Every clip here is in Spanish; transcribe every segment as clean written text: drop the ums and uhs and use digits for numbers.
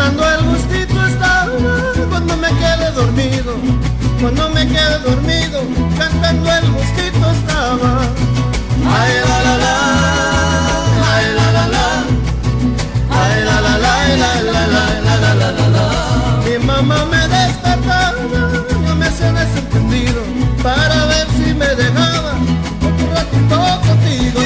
cantando el gustito estaba cuando me quedé dormido, cuando me quedé dormido, cantando el gustito estaba. Ay la la la, ay la la la, ay la la la, ay la la la, la la la la la. Mi mamá me despertaba, yo me hacía desentendido para ver si me dejaba otro ratito contigo.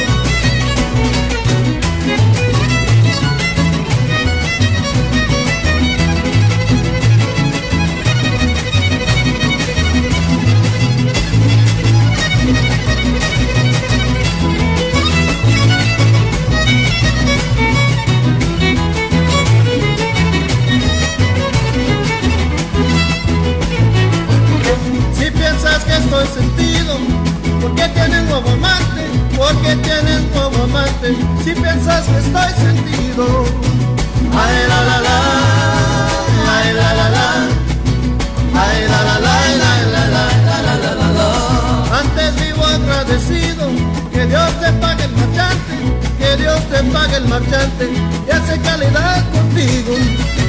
Estoy sentido, porque tienes nuevo amante, porque tienes nuevo amante, si piensas que estoy sentido. Ay la la la, ay la la la, ay la la la, ay la la la, la la la la la. Antes vivo agradecido, que Dios te pague el marchante, que Dios te pague el marchante, y hace calidad contigo.